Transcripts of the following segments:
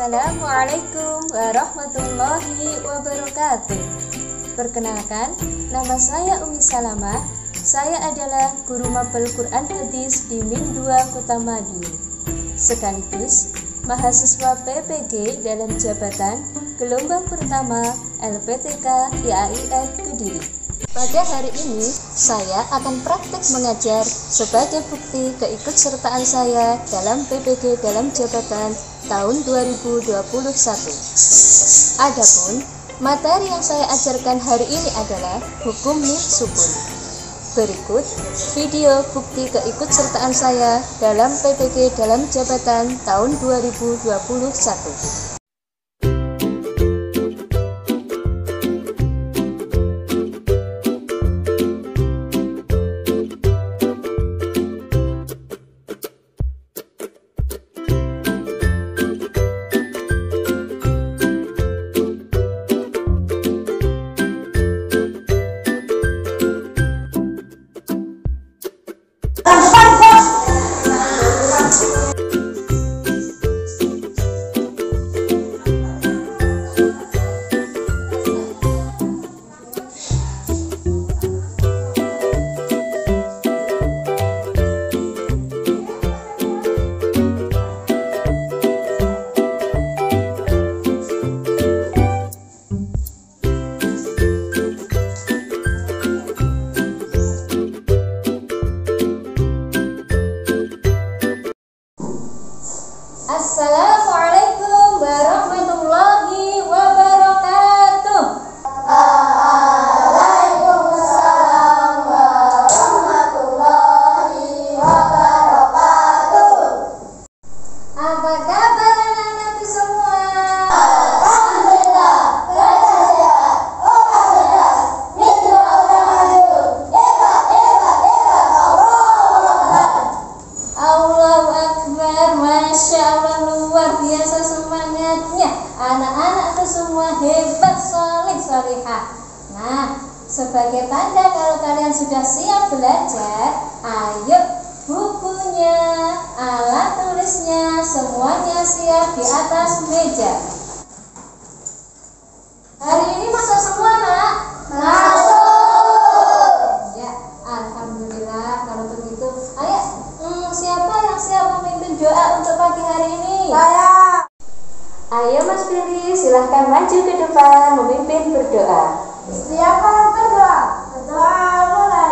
Assalamualaikum warahmatullahi wabarakatuh. Perkenalkan, nama saya Umi Salamah. Saya adalah guru mapel Quran Hadis di MIN 2 Kota Madiun, sekaligus mahasiswa PPG dalam jabatan gelombang pertama LPTK IAIN Kediri. Pada hari ini, saya akan praktek mengajar sebagai bukti keikutsertaan saya dalam PPG dalam jabatan tahun 2021. Adapun materi yang saya ajarkan hari ini adalah hukum min sukun. Berikut video bukti keikutsertaan saya dalam PPG dalam jabatan tahun 2021. Assalamualaikum warahmatullahi wabarakatuh. Waalaikumsalam warahmatullahi wabarakatuh. Apa kabar anak-anakku semua? Alhamdulillah, mereka sehat. Alhamdulillah, minggu Ramadan. Allahu Akbar, Masya Allah, luar biasa semangatnya. Anak-anakku semua hebat, soleh, solehah. Nah, sebagai tanda kalau kalian sudah siap belajar, ayo bukunya, alat tulisnya, semuanya siap di atas meja. Hari ini masuk semua, Nak? Masuk. Ya, alhamdulillah. Kalau begitu, ayo, siapa yang siap memimpin doa untuk pagi hari ini? Saya. Ayo Mas Billy, silahkan maju ke depan memimpin berdoa. Siapa berdoa? Berdoa mulai.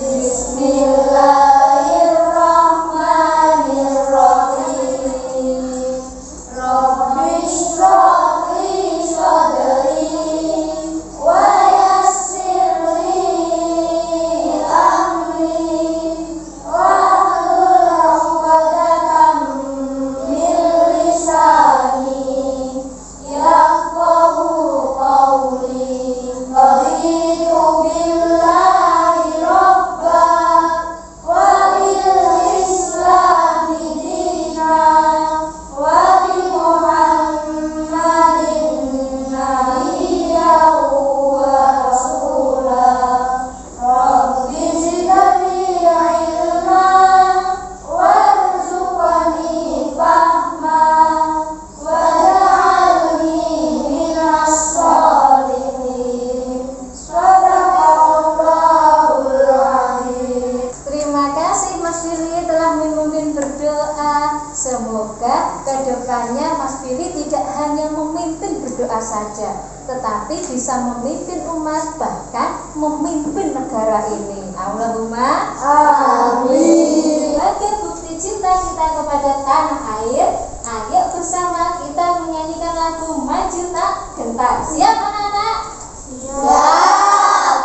Bismillahirrahmanirrahim. Rabbi shrah li sadri wa yassir li amri wahlul 'uqdatam min lisani yafqahu qawli. Raditu billahi rabba wa bil islami dina wa bi Muhammadin nabiyyan wa rasulah. Rabbi zidni ilma warzuqni fahma waj'alni minas sholihin. Shadaqallahul azim. Terima kasih Mas Billy telah memimpin berdoa. Semoga kedepannya Mas Billy tidak hanya memimpin berdoa saja, tetapi bisa memimpin umat, bahkan memimpin negara ini. Allahumma Amin. sebagai bukti cinta kita kepada tanah air, ayo bersama kita menyanyikan lagu Maju Tak Gentar. Siap anak-anak? Siap.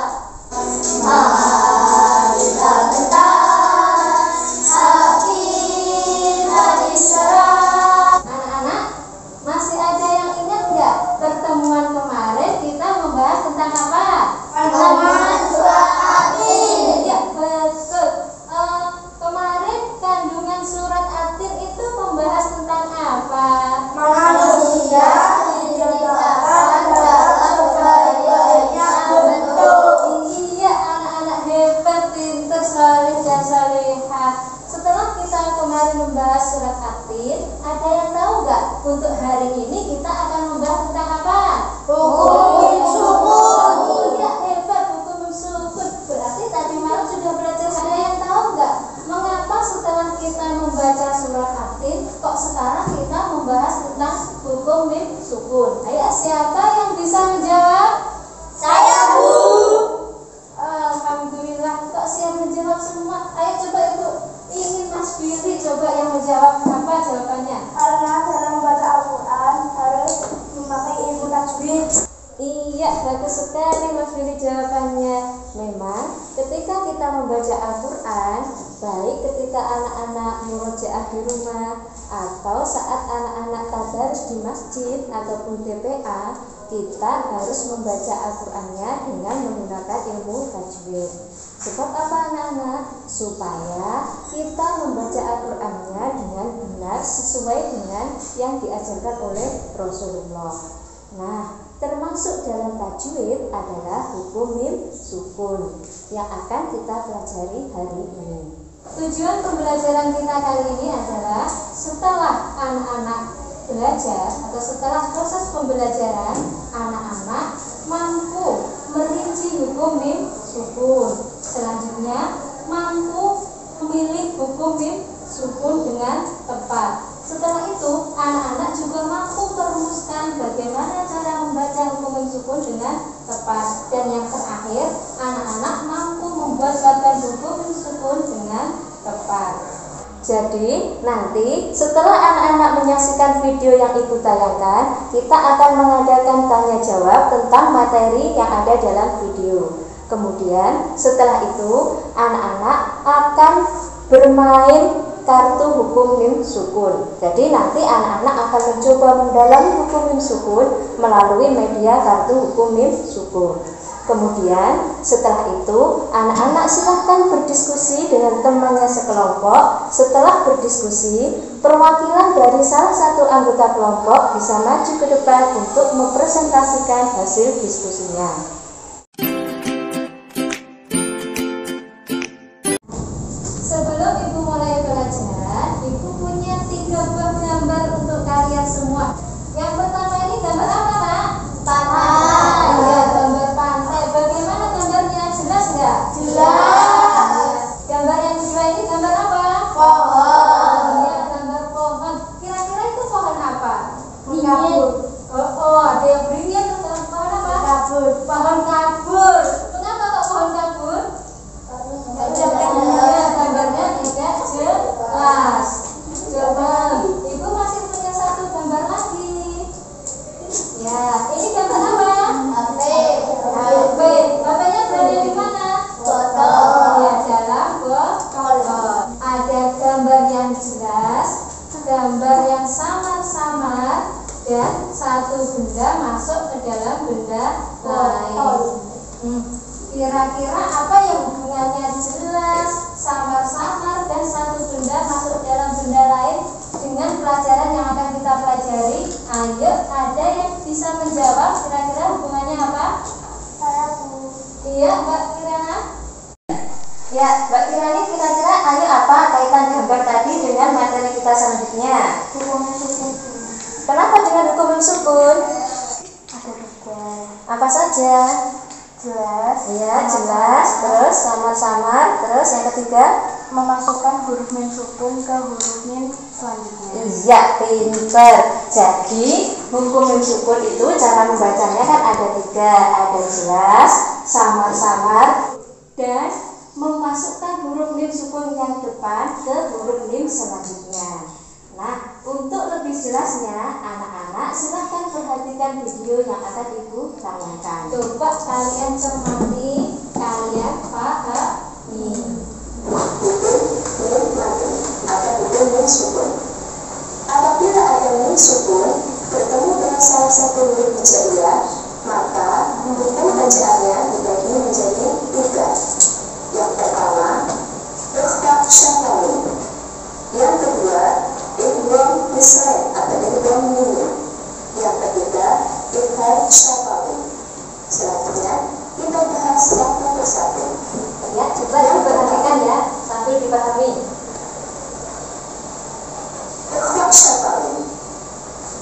Mari kita gentar, hati kita diserah. Anak-anak, masih ada yang ingat nggak pertemuan kemarin kita membahas tentang apa? Pertemuan surah At-Tin. Ya, betul. Kemarin kandungan surat At-Tin itu membahas tentang apa? Manusia diciptakan dalam banyak bentuk. Iya, anak-anak hebat, pintar, saleh dan salehah. Setelah kita kemarin membahas surat At-Tin, ada yang tahu nggak untuk hari ini kita akan membahas tentang apa? Hukum sukun. Ya, hebat, hukum sukun. Berarti tadi malam sudah belajar. Ada yang tahu nggak mengapa setelah kita membaca surat Atin kok sekarang kita membahas tentang hukum mim sukun? Ayo, siapa yang bisa menjawab? Saya, Bu. Alhamdulillah, kok siap menjawab semua? Ayo coba Ibu, ingin Mas Billy coba yang menjawab. Apa jawabannya? Karena dalam membaca Al-Quran harus memakai ilmu tajwid. Iya, bagus sekali Mas Billy jawabannya. Memang ketika kita membaca Al-Quran, baik ketika anak-anak murojaah di rumah atau saat anak-anak tadarus di masjid ataupun TPA, kita harus membaca Al-Qurannya dengan menggunakan ilmu tajwid. Sebab apa anak-anak? Supaya kita membaca Al-Qurannya dengan benar sesuai dengan yang diajarkan oleh Rasulullah. Nah, termasuk dalam tajwid adalah hukum mim sukun yang akan kita pelajari hari ini. Tujuan pembelajaran kita kali ini adalah setelah anak-anak belajar atau setelah proses pembelajaran, anak-anak mampu merinci hukum mim sukun. Selanjutnya mampu memilih hukum mim sukun dengan tepat. Setelah itu anak-anak juga mampu merumuskan bagaimana cara membaca hukum mim sukun dengan tepat. Dan yang terakhir, anak-anak mampu membuat bagan hukum mim sukun dengan tepat. Jadi nanti setelah anak-anak menyaksikan video yang Ibu tayangkan, kita akan mengadakan tanya jawab tentang materi yang ada dalam video. Kemudian setelah itu anak-anak akan bermain kartu hukum mim sukun. Jadi nanti anak-anak akan mencoba mendalami hukum mim sukun melalui media kartu hukum mim sukun. Kemudian setelah itu anak-anak silahkan berdiskusi dengan temannya sekelompok. Setelah berdiskusi, perwakilan dari salah satu anggota kelompok bisa maju ke depan untuk mempresentasikan hasil diskusinya. Sebelum Ibu mulai pelajaran, Ibu punya 3 buah gambar untuk kalian semua. Yang pertama ini gambar apa, Kak? Pantai. Ya, gambar pantai. Bagaimana gambarnya? Jelas nggak? Jelas. Gambar yang kedua ini gambar apa? Pohon. Ya, gambar pohon. Kira-kira itu pohon apa? Kabur. Oh, ada yang beringin. Pohon apa? Kabur. Pohon kabur. Kenapa kok pohon kabur? Ya, gambarnya tidak jelas. Coba, Ibu masih punya 1 gambar lagi. Ya, ini gambar apa? HP. HP-nya berada di mana? Botol. Ya, dalam botol. Ada gambar yang jelas, gambar yang samar-samar, dan 1 benda masuk ke dalam benda lain. Kira-kira apa yang hubungannya jelas, samar-samar, dan 1 benda masuk dalam benda lain dengan pelajaran yang akan kita pelajari? Ayo, ada yang bisa menjawab kira-kira hubungannya apa? Saya, Bu. Iya, Mbak Kirana. Ya, Mbak Kirani, kira-kira ayo apa kaitan gambar tadi dengan materi kita selanjutnya? Hukum sukun. Kenapa dengan hukum sukun? Ada 2. Apa saja? Jelas. Iya, jelas, terus samar-samar, terus yang ketiga? Memasukkan huruf mim sukun ke huruf mim selanjutnya. Iya, pinter. Jadi hukum mim sukun itu cara membacanya kan ada 3, ada jelas, samar-samar, dan memasukkan huruf mim sukun yang depan ke huruf mim selanjutnya. Nah, untuk lebih jelasnya, anak-anak silahkan perhatikan video yang akan Ibu tayangkan. Coba kalian cermati, kalian pahami. Ada hukum mim sukun. Apabila ada mim sukun bertemu dengan salah satu huruf hijaiyah, maka hukum bacaannya dibagi menjadi 3. Yang pertama, ikhfa syafawi. Yang kedua, idgham misrain atau idgham mimi. Yang ketiga, idgham syafawi. Selanjutnya kita bahas satu persatu. Ya, coba diperhatikan ya, sambil dipahami. Ikhfa syafawi.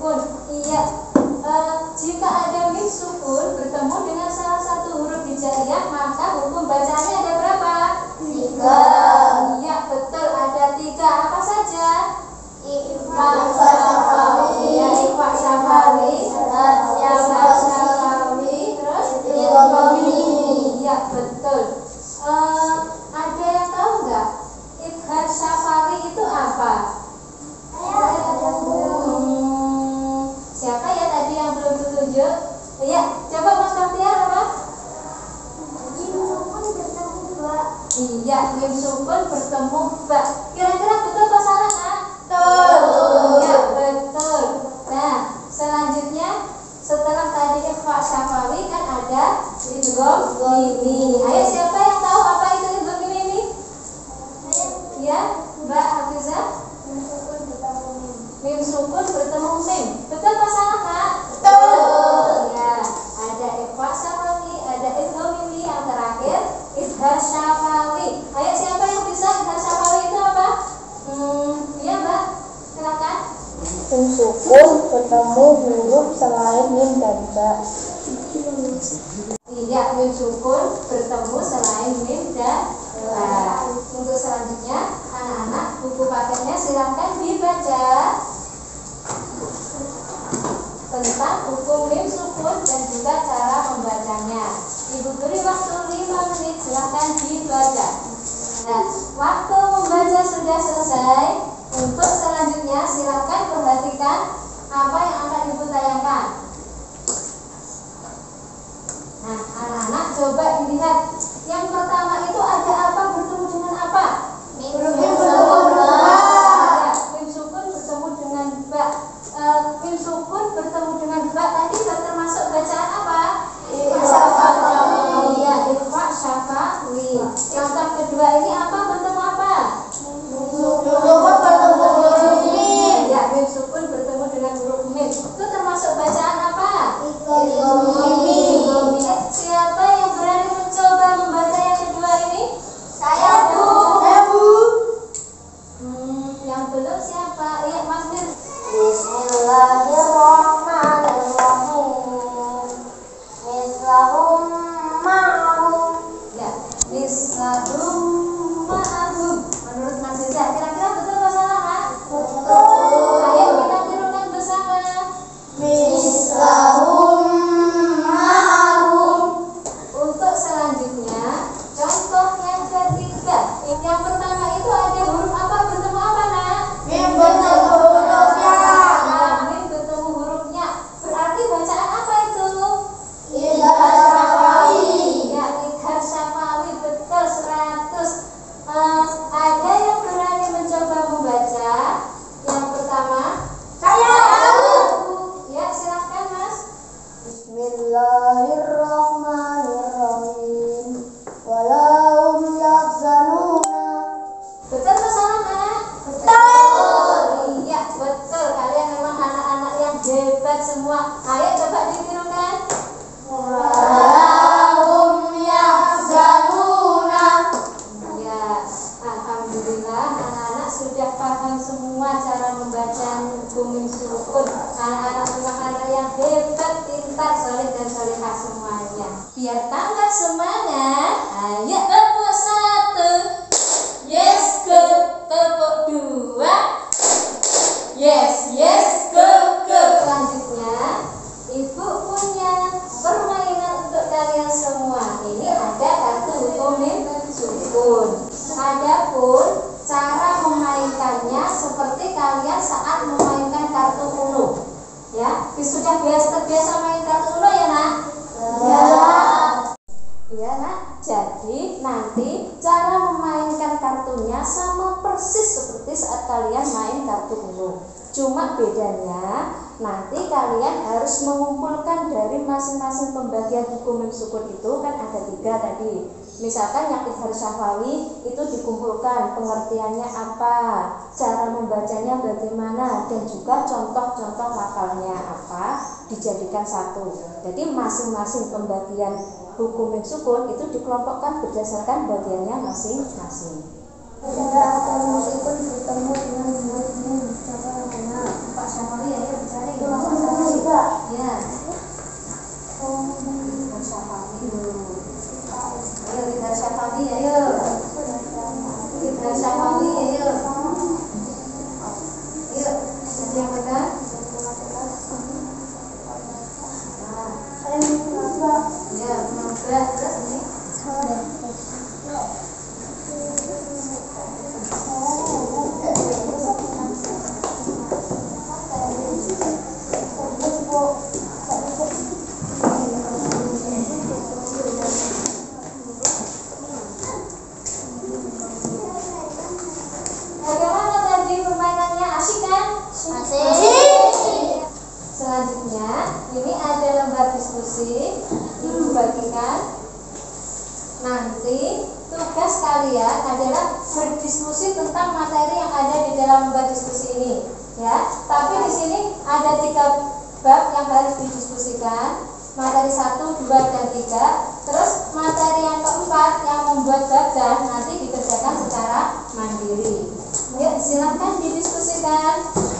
sukun. Iya. Jika ada mim sukun bertemu dengan salah satu huruf hijaiyah, maka hukum bacaannya ada berapa? 3. Iya, betul, ada 3. Apa saja? Ikhfa syafawi, ikhfa syafawi, terus iya, betul. Ada yang tahu nggak? Ikhfa syafawi itu apa? Siapa ya tadi yang belum ditunjuk? Ya, coba Mas Kartiar apa? Iya, mim sukun bertemu ba. Kira-kira betul atau salah, Kak? Betul. Ya, betul. Nah, selanjutnya setelah tadi ikhfa syafawi kan ada idgham mimi. Ayo, siapa yang tahu apa itu idgham mimi? Ya, Mbak Hafizah? Mim sukun bertemu mim. Betul atau salah, Kak? Betul. Ya, ada ikhfa syafawi, ada idgham mimi, yang terakhir idgham syafawi. Ayo, siapa yang bisa idgham syafawi itu apa? Ya, Mbak. Silakan. Mim sukun bertemu huruf selain mim dan ba. Iya, mim sukun bertemu selain mim dan ba. Untuk selanjutnya, anak-anak, buku paketnya silakan dibaca tentang hukum mim sukun dan juga cara membacanya. Ibu beri waktu 5 menit, silakan dibaca. Nah, waktu membaca sudah selesai. Untuk selanjutnya silakan perhatikan apa yang akan ibu tayangkan. Nah, anak-anak coba dilihat. Yang pertama itu ada apa bertemu dengan apa? Mim sukun bertemu dengan ba. Mim sukun bertemu dengan ba tadi termasuk bacaan apa? Iya, ikhfa syafawi. Yang kedua ini apa bertemu apa? Ya, mim sukun bertemu dengan huruf mim. Itu termasuk bacaan apa? Siapa yang berani mencoba membaca yang kedua ini? Saya, Bu. Yang belum siapa? Iya, Mas Mir. Bismillahirrahmanirrahim. Mislahum ma'hum. Ya, mislahum ma'ahum. Menurut Mas Reza, kira-kira betul atau salah, Kak? Betul. Ayo kita tirukan bersama. Mislahum ma'hum. Untuk selanjutnya, contoh yang ketiga. Yang pertama itu ada huruf apa bertemu apa, Nak? Mim bertemu hurufnya. Mim bertemu hurufnya. Berarti bacaan apa itu? Idgham syafawi. Ya, idgham syafawi, betul 100. Ada yang berani mencoba membaca? Yang pertama, Saya. ya silakan Mas. Bismillahirrahmanirrahim. Walahum yahzanuna. Betul atau salah, Nak? Betul. Iya, betul. Kalian memang anak-anak yang hebat semua. Ayo coba ditirukan. Walahum yahzanuna. Ya, alhamdulillah anak-anak sudah paham semua cara membaca hukum mim sukun. Anak-anak memang anak yang hebat, pintar, soleh dan solehah semuanya. Biar tambah semangat, ayo tepuk 1, yes go, tepuk 2, yes go. Selanjutnya, ibu punya permainan untuk kalian semua. Ini ada kartu hukum mim sukun. Adapun cara memainkannya seperti kalian saat memainkan kartu Uno. Ya, sudah terbiasa main kartu Uno ya, Nak? Ya. Iya, Nak. Jadi nanti cara memainkan kartunya sama persis seperti saat kalian main kartu Uno. Cuma bedanya nanti kalian harus mengumpulkan dari masing-masing pembagian hukum mim sukun itu kan ada 3 tadi. Misalkan yang idgham syafawi itu dikumpulkan pengertiannya apa, cara membacanya bagaimana, dan juga contoh-contoh lafalnya apa dijadikan satu. Jadi masing-masing pembagian hukum mim sukun itu dikelompokkan berdasarkan bagiannya masing-masing. Mim sukun bertemu dengan huruf mim. Siapa namanya? Pak Syamali ya, bicara ya. Bagaimana tadi permainannya? Asik kan? Asik. Selanjutnya, ini ada lembar diskusi. Ibu bagikan. Nanti tugas kalian adalah berdiskusi tentang materi yang ada di dalam lembar diskusi ini, ya. Tapi di sini ada 3 bab yang harus didiskusikan. Materi 1, 2, dan 3. Terus materi yang keempat yang membuat bagan nanti dikerjakan secara mandiri. Yuk, silakan didiskusikan.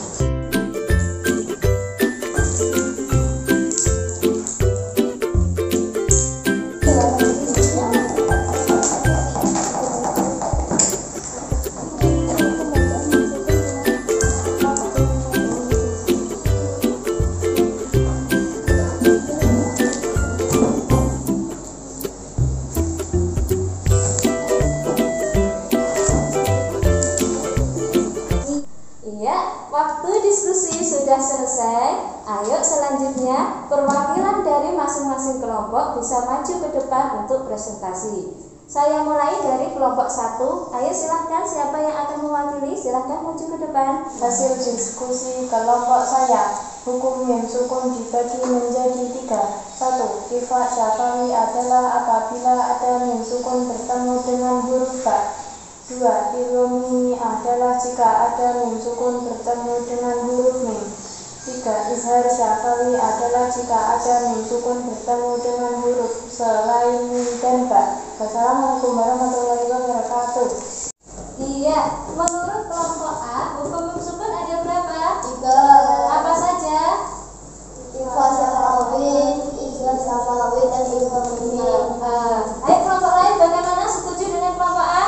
Waktu diskusi sudah selesai. Ayo selanjutnya perwakilan dari masing-masing kelompok bisa maju ke depan untuk presentasi. Saya mulai dari kelompok 1. Ayo silahkan, siapa yang akan mewakili? Silahkan maju ke depan. Hasil diskusi kelompok saya, hukum mim sukun dibagi menjadi 3. 1. Sifat syafawi adalah apabila ada mim sukun bertemu dengan huruf ba. 2. Ironi adalah jika ada mim sukun bertemu dengan huruf mim. 3. Izhar syafawi adalah jika ada mim sukun bertemu dengan huruf selain mim dan ba. Wassalamualaikum warahmatullahi wabarakatuh. Iya, menurut kelompok A, hukum mim sukun ada berapa? 3. Apa saja? Sifat syafawi, izhar syafawi, dan ironi. Ayo kelompok lain bagaimana? Setuju dengan kelompok A?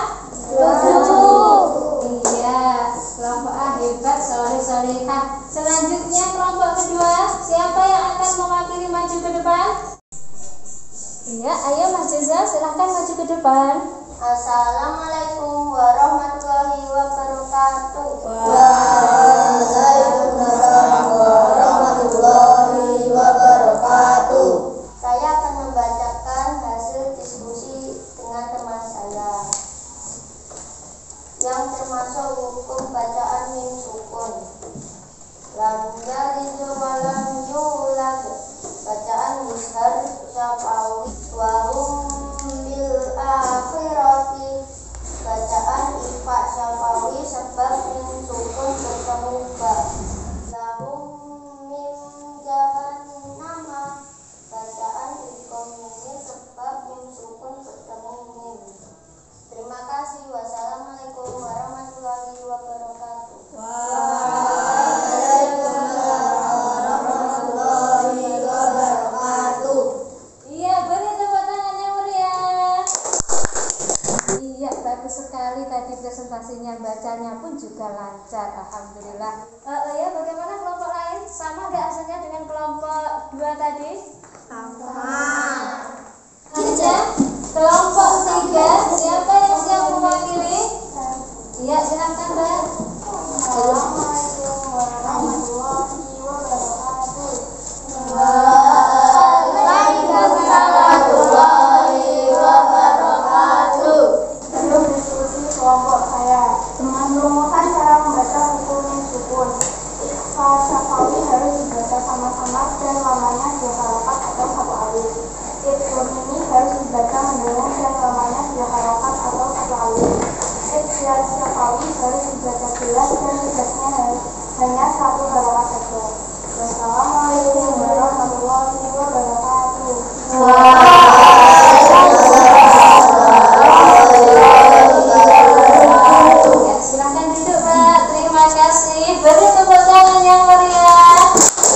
Iya, kelompok A hebat, soleh-solehah. Selanjutnya kelompok kedua, siapa yang akan mewakili maju ke depan? Iya, ayo Mas Jeza, silahkan maju ke depan. Assalamualaikum warahmatullahi wabarakatuh. Waalaikumsalam warahmatullahi wabarakatuh. Saya akan membacakan hasil diskusi dengan teman saya yang termasuk hukum bacaan mim sukun. Lam yalid wa lam yulad, bacaan izhar syafawi. Wa hum bil akhirati, bacaan ifa syafawi sebab mim sukun bertemu ba. Lahum min jahannama, bacaan ikom ini sebab mim sukun bertemu mim. Terima kasih. Wassalamualaikum warahmatullahi wabarakatuh. Waalaikumsalam warahmatullahi wabarakatuh. Iya, beri tepuk tangan yang meriah. Iya, bagus sekali tadi presentasinya, bacanya pun juga lancar, alhamdulillah. Ya, bagaimana kelompok lain? Sama nggak hasilnya dengan kelompok 2 tadi? Selanjutnya, kelompok 3, siapa yang siap mewakili? Iya, silakan Mbak. Assalamualaikum warahmatullahi wabarakatuh. Waalaikumsalam warahmatullahi wabarakatuh. Sebelum diskusi kelompok saya, menemukan cara membaca hukum mim sukun. Ikhfa syafawi harus dibaca sama-sama dan lamanya 2 harokat atau 1 alif. Idgham ini harus dibaca mendengung dan lamanya 2 harokat atau 1 alif. Izhar syafawi harus dibaca jelas dan tugasnya hanya 1 harokat saja. Wassalamualaikum warahmatullahi wabarakatuh. Ya, silakan duduk Mbak. Terima kasih. Beri tepuk tangan yang meriah.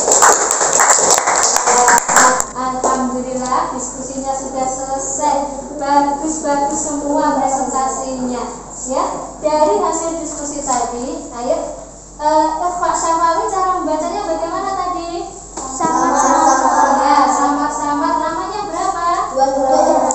Alhamdulillah, diskusinya sudah selesai. Bagus-bagus semua presentasinya. Ya, dari hasil diskusi tadi, ayo Pak Syafawi cara membacanya bagaimana tadi? Sama-sama. Ya, sama-sama. Namanya berapa? 2.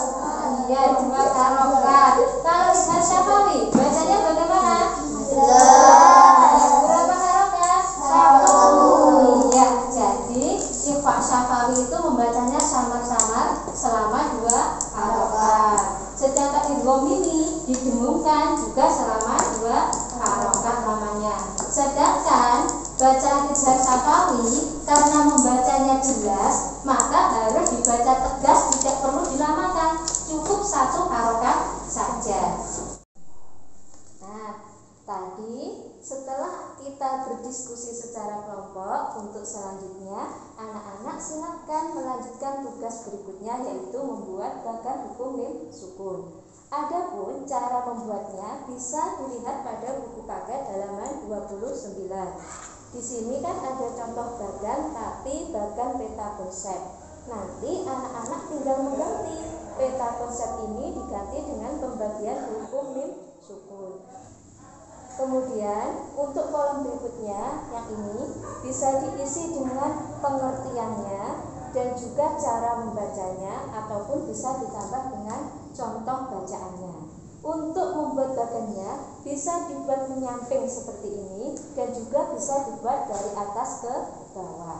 Ifa Syafawi itu membacanya samar-samar selama 2 harokat. Sedangkan idgham ini didengungkan juga selama 2 harokat lamanya. Sedangkan bacaan Izhar Syafawi karena membacanya jelas, maka harus dibaca tegas, tidak perlu dilamakan, cukup 1 harokat saja. Nah, tadi setelah kita berdiskusi secara kelompok, untuk selanjutnya anak-anak silakan melanjutkan tugas berikutnya, yaitu membuat bagan hukum mim sukun. Adapun cara membuatnya bisa dilihat pada buku paket halaman 29. Di sini kan ada contoh bagan, tapi bagan peta konsep. Nanti anak-anak tinggal mengganti peta konsep ini diganti dengan pembagian hukum mim sukun. Kemudian untuk kolom berikutnya yang ini bisa diisi dengan pengertiannya dan juga cara membacanya, ataupun bisa ditambah dengan contoh bacaannya. Untuk membuat bagannya bisa dibuat menyamping seperti ini dan juga bisa dibuat dari atas ke bawah.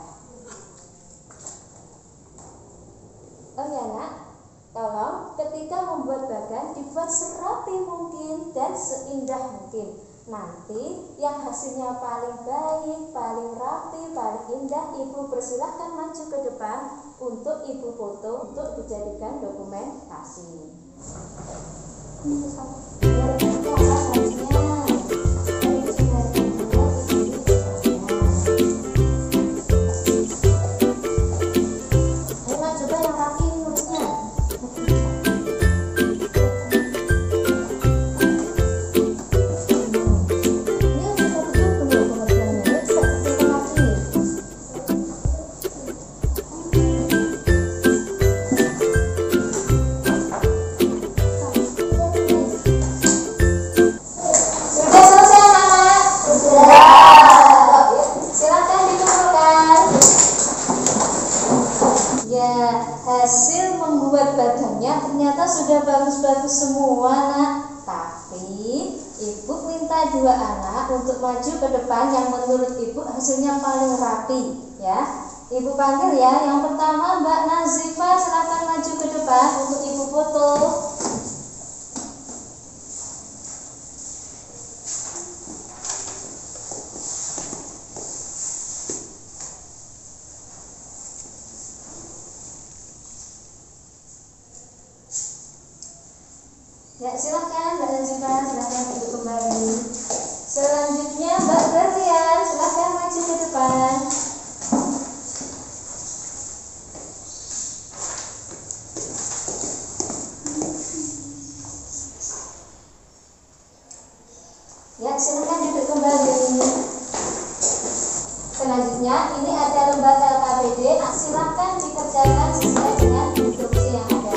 Oh ya nak, tolong ketika membuat bagan dibuat serapi mungkin dan seindah mungkin. Nanti yang hasilnya paling baik, paling rapi, paling indah, ibu persilahkan maju ke depan untuk ibu foto untuk dijadikan dokumentasi. Hasil membuat badannya ternyata sudah bagus-bagus semua nak. Tapi ibu minta 2 anak untuk maju ke depan yang menurut ibu hasilnya paling rapi ya. Ibu panggil ya. Yang pertama Mbak Nazifa, silakan maju ke depan untuk ibu foto. Ya, silakan Mbak Nazifa, silakan duduk kembali. Selanjutnya Mbak Berlian, silakan maju ke depan. Ya, silakan duduk kembali. Selanjutnya ini ada lembar LKPD, silakan dikerjakan sesuai dengan instruksi yang ada.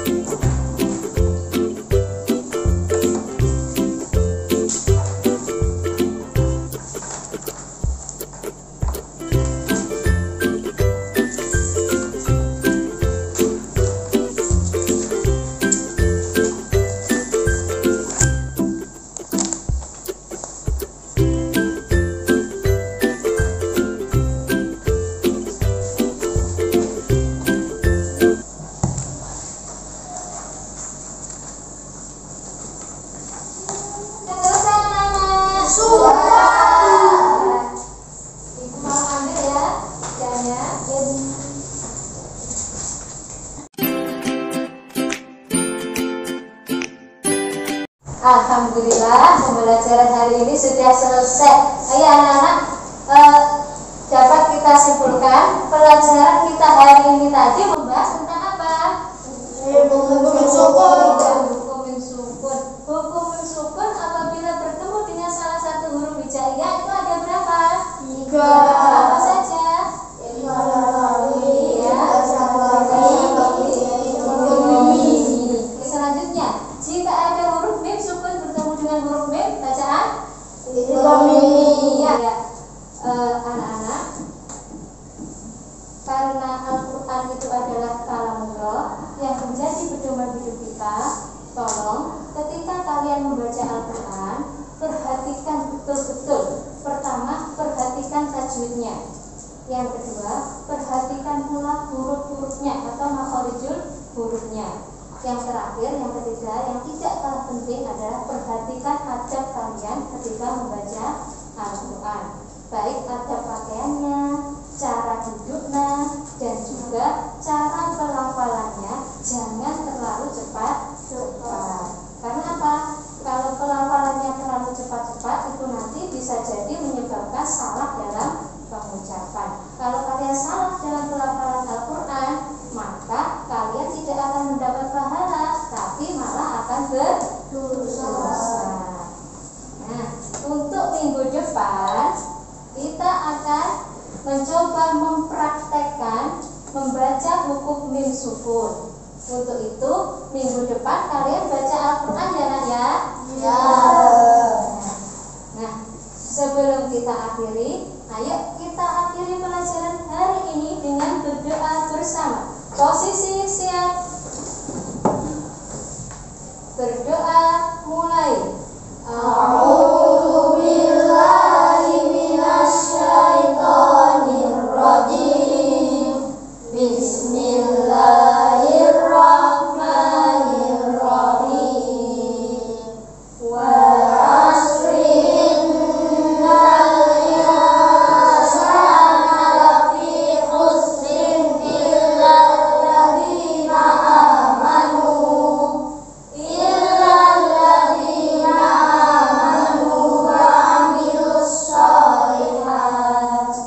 Alhamdulillah pembelajaran hari ini sudah selesai. Ayo anak-anak, dapat kita simpulkan pelajaran kita hari ini tadi membahas tentang apa? Hukum sukun. Hukum sukun apabila bertemu dengan salah satu huruf hijaiyah itu ada berapa? 3. Apa saja? Selanjutnya, jika ada huruf mim sukun bertemu dengan huruf mim, bacaan ya. Anak-anak, karena Al-Quran itu adalah kalamullah yang menjadi pedoman hidup kita, tolong ketika kalian membaca Al-Quran, perhatikan betul-betul. Pertama, perhatikan tajwidnya. Yang kedua, perhatikan hurufnya atau makhorijul hurufnya. Yang terakhir, yang ketiga, yang tidak kalah penting adalah perhatikan adab kalian ketika membaca Al-Quran, baik adab pakaiannya, cara duduknya, dan juga cara pelafalannya. Jangan terlalu cepat. Karena apa? Kalau pelafalannya terlalu cepat-cepat itu nanti bisa jadi menyebabkan salah dalam pengucapan. Kalau kalian salah dalam pelafalan Al-Quran, maka kalian tidak akan mendapat pahala, tapi malah akan berdosa. Nah, untuk minggu depan kita akan mencoba mempraktekkan membaca huruf mim sukun. Untuk itu minggu depan kalian baca Al-Quran ya nak ya? Ya. Nah, sebelum kita akhiri, ayo kita akhiri pelajaran hari ini dengan berdoa bersama. Posisi siap. Berdoa mulai. A'udzu billahi minasyaitonir rajim. Bismillahirrahmanirrahim. Wal 'ashri innal insana lafi khusrin illa alladziina amanu wa 'amilus shalihati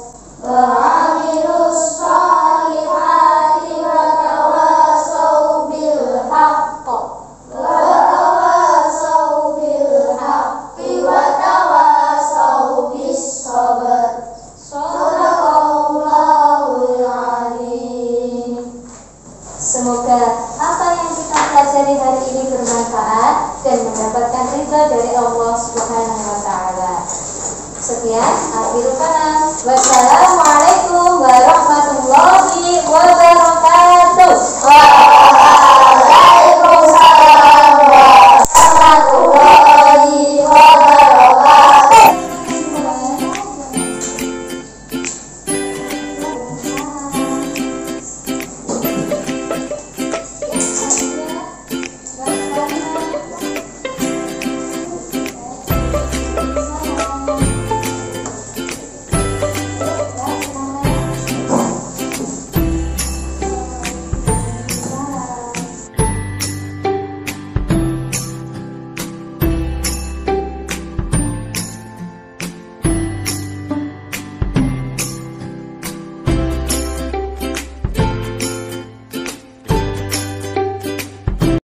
wa tawassaw bil haqqi wa tawassaw bis sabr. Shadaqallahul azim. Semoga apa yang kita pelajari hari ini bermanfaat dan mendapatkan ridha dari Allah Subhanahu wa taala. Sekian, akhirul kalam.